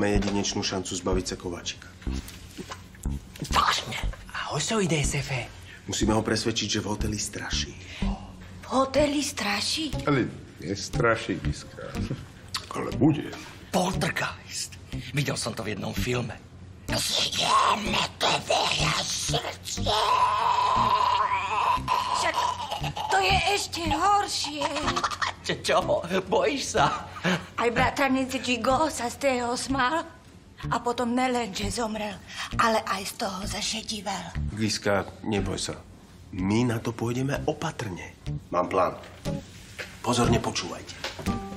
máme jedinečnú šancu zbaviť sa Kováčika. Vážne? A o čo ide, Sefe? Musíme ho presvedčiť, že v hoteli straší. V hoteli straší? Ale nestraší, Giska. Ale bude. Poltergeist. Videl som to v jednom filme. Zjeme tvoje srdce. Však to je ešte horšie. Čo? Bojíš sa? Aj bratranec Gigo sa z toho smál. A potom nelen, že zomrel, ale aj z toho zašedivel. Giska, neboj sa. My na to pôjdeme opatrne. Mám plán. Pozorne počúvajte.